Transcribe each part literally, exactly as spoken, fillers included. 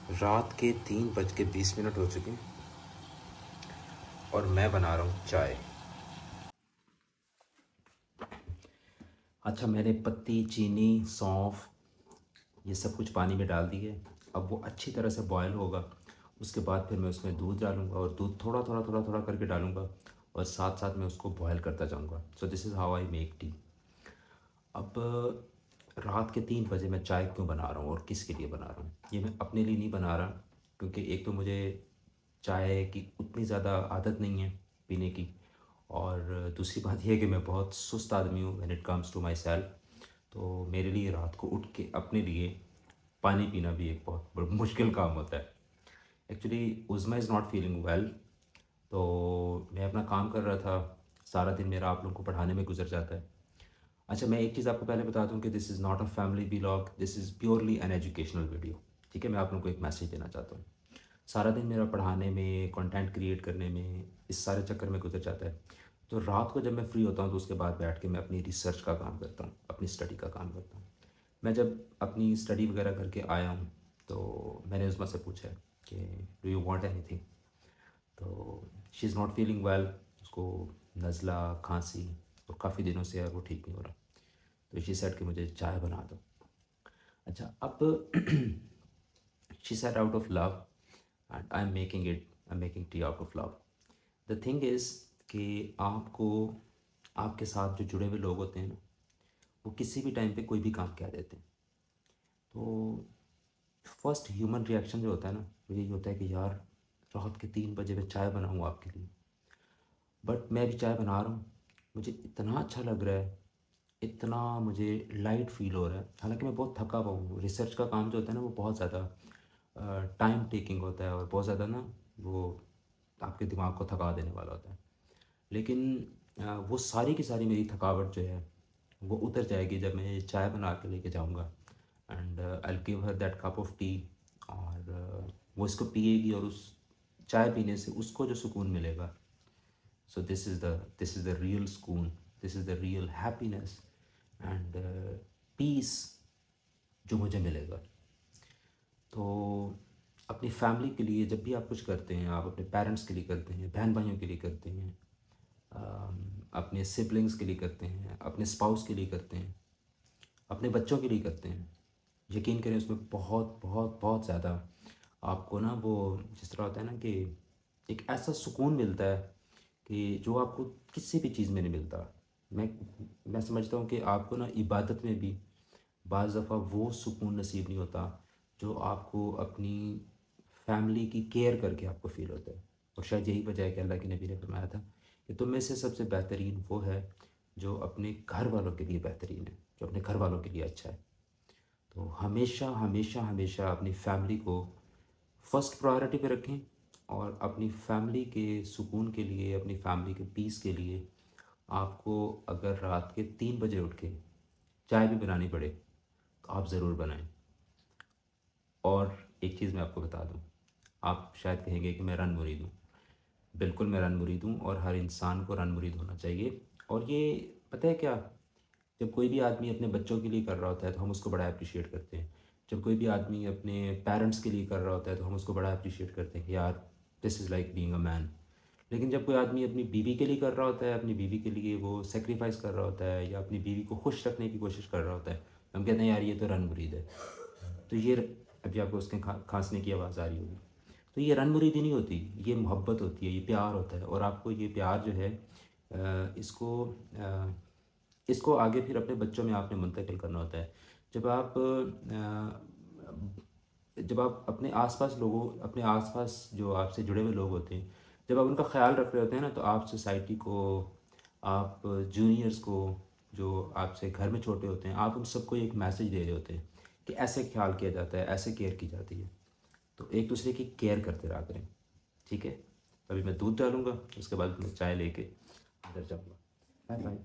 रात के तीन बज के बीस मिनट हो चुके हैं और मैं बना रहा हूँ चाय। अच्छा, मैंने पत्ती, चीनी, सौंफ ये सब कुछ पानी में डाल दिए। अब वो अच्छी तरह से बॉयल होगा। उसके बाद फिर मैं उसमें दूध डालूँगा और दूध थोड़ा थोड़ा थोड़ा थोड़ा करके डालूँगा और साथ साथ मैं उसको बॉयल करता जाऊँगा। So this is how I make tea. अब रात के तीन बजे मैं चाय क्यों बना रहा हूँ और किसके लिए बना रहा हूँ? ये मैं अपने लिए नहीं बना रहा, क्योंकि एक तो मुझे चाय की उतनी ज़्यादा आदत नहीं है पीने की, और दूसरी बात यह है कि मैं बहुत सुस्त आदमी हूँ when it comes to myself. तो मेरे लिए रात को उठ के अपने लिए पानी पीना भी एक बहुत बड़ा मुश्किल काम होता है। Actually Uzma is not feeling well, तो मैं अपना काम कर रहा था। सारा दिन मेरा आप लोगों को पढ़ाने में गुजर जाता है। अच्छा, मैं एक चीज़ आपको पहले बता दूं कि this is not a family vlog, this is purely an educational video. ठीक है, मैं आप लोगों को एक मैसेज देना चाहता हूँ। सारा दिन मेरा पढ़ाने में, कंटेंट क्रिएट करने में, इस सारे चक्कर में गुजर जाता है। तो रात को जब मैं फ्री होता हूँ तो उसके बाद बैठ के मैं अपनी रिसर्च का काम करता हूँ, अपनी स्टडी का काम करता हूँ। मैं जब अपनी स्टडी वगैरह करके आया हूँ तो मैंने उस्मा से पूछा कि डू यू वांट एनीथिंग। तो she is not feeling well, उसको नज़ला, खांसी, और काफ़ी दिनों से है वो ठीक नहीं हो रहा। तो शी सेड कि मुझे चाय बना दो। अच्छा, अब she said out of love and I am making it, I am making tea out of love. The thing is कि आपको, आपके साथ जो जुड़े हुए लोग होते हैं ना, वो किसी भी टाइम पे कोई भी काम कह देते हैं। तो फर्स्ट ह्यूमन रिएक्शन जो होता है ना, वो यही होता है कि यार रात के तीन बजे मैं चाय बनाऊँ आपके लिए। बट मैं भी चाय बना रहा हूँ, मुझे इतना अच्छा लग रहा है, इतना मुझे लाइट फील हो रहा है। हालांकि मैं बहुत थका हुआ हूँ। रिसर्च का काम जो होता है ना वो बहुत ज़्यादा टाइम टेकिंग होता है और बहुत ज़्यादा ना वो आपके दिमाग को थका देने वाला होता है। लेकिन अ, वो सारी की सारी मेरी थकावट जो है वो उतर जाएगी जब मैं ये चाय बना के लेके जाऊँगा and I will give her that cup of tea. और uh, वो इसको पिएगी और उस चाय पीने से उसको जो सुकून मिलेगा, so this is the this is the real सुकून, this is the real happiness and peace जो मुझे मिलेगा। तो अपनी फैमिली के लिए जब भी आप कुछ करते हैं, आप अपने पेरेंट्स के लिए करते हैं, बहन भाइयों के लिए करते हैं, अम, अपने सिबलिंग्स के लिए करते हैं, अपने स्पाउस के लिए करते हैं, अपने बच्चों के लिए करते हैं, यकीन करें उसमें बहुत बहुत बहुत ज़्यादा आपको ना वो जिस तरह होता है ना कि एक ऐसा सुकून मिलता है कि जो आपको किसी भी चीज़ में नहीं मिलता। मैं मैं समझता हूँ कि आपको ना इबादत में भी बाज़ दफ़ा वो सुकून नसीब नहीं होता जो आपको अपनी फैमिली की केयर करके आपको फ़ील होता है। और शायद यही वजह है कि अल्लाह के नबी ने फरमाया था कि तुम में से सबसे बेहतरीन वो है जो अपने घर वालों के लिए बेहतरीन है, जो अपने घर वालों के लिए अच्छा है। तो हमेशा हमेशा हमेशा अपनी फैमिली को फर्स्ट प्रायोरिटी पे रखें और अपनी फैमिली के सुकून के लिए, अपनी फैमिली के पीस के लिए आपको अगर रात के तीन बजे उठ के चाय भी बनानी पड़े तो आप ज़रूर बनाएं। और एक चीज़ मैं आपको बता दूं, आप शायद कहेंगे कि मैं रन मुरीद हूँ। बिल्कुल मैं रन मुरीद हूँ और हर इंसान को रन मुरीद होना चाहिए। और ये पता है क्या, जब कोई भी आदमी अपने बच्चों के लिए कर रहा होता है तो हम उसको बड़ा अप्रिशिएट करते हैं। जब कोई भी आदमी अपने पेरेंट्स के लिए कर रहा होता है तो हम उसको बड़ा अप्रिशिएट करते हैं कि यार this is like being a man. लेकिन जब कोई आदमी अपनी बीवी के लिए कर रहा होता है, अपनी बीवी के लिए वो सेक्रीफाइस कर रहा होता है या अपनी बीवी को खुश रखने की कोशिश कर रहा होता है, हम कहते हैं यार ये तो रन मुरीद है। तो ये अभी आपको उसके खा खांसने की आवाज़ आ रही होगी। तो ये रन मुरीदी नहीं होती, ये मोहब्बत होती है, ये प्यार होता है। और आपको ये प्यार जो है अ, इसको अ, इसको आगे फिर अपने बच्चों में आपने मुंतकिल करना होता है। जब आप अ, जब आप अपने आसपास लोगों, अपने आसपास जो आपसे जुड़े हुए लोग होते हैं, जब आप उनका ख्याल रख रहे होते हैं ना, तो आप सोसाइटी को, आप जूनियर्स को, जो आपसे घर में छोटे होते हैं, आप उन सबको एक मैसेज दे रहे होते हैं कि ऐसे ख्याल किया जाता है, ऐसे केयर की जाती है। तो एक दूसरे की केयर करते रहा करें। ठीक है, अभी मैं दूध डालूँगा, उसके बाद मैं चाय लेके अंदर जाऊँगा। Bye bye.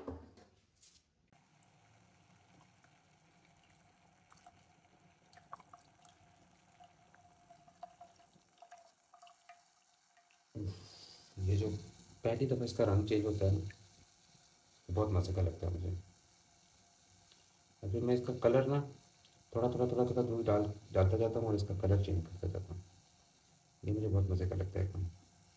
ये जो पहली दफ़ा इसका रंग चेंज होता है ना, बहुत मज़े का लगता है मुझे। अभी मैं इसका कलर ना थोड़ा थोड़ा थोड़ा थोड़ा दूध डाल डालता जाता हूँ और इसका कलर चेंज करता जाता हूँ। ये मुझे बहुत मज़े का लगता है काम।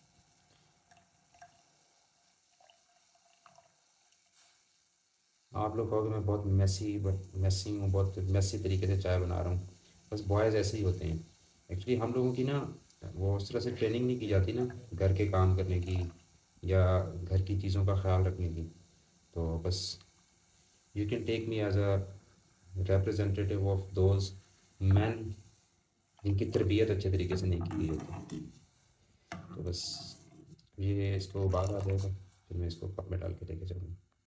आप लोग कहोगे मैं बहुत मैसी मैसी हूँ, बहुत मैसी तरीके से चाय बना रहा हूँ। बस बॉयज़ ऐसे ही होते हैं। एक्चुअली हम लोगों की ना वो उस तरह से ट्रेनिंग नहीं की जाती ना, घर के काम करने की या घर की चीज़ों का ख्याल रखने की। तो बस you can take me as a representative of those man जिनकी तरबियत अच्छे तरीके से नहीं की गई होती। तो बस ये इसको उबाल आ जाएगा, फिर मैं इसको कप में डाल के लेके जाऊँगा।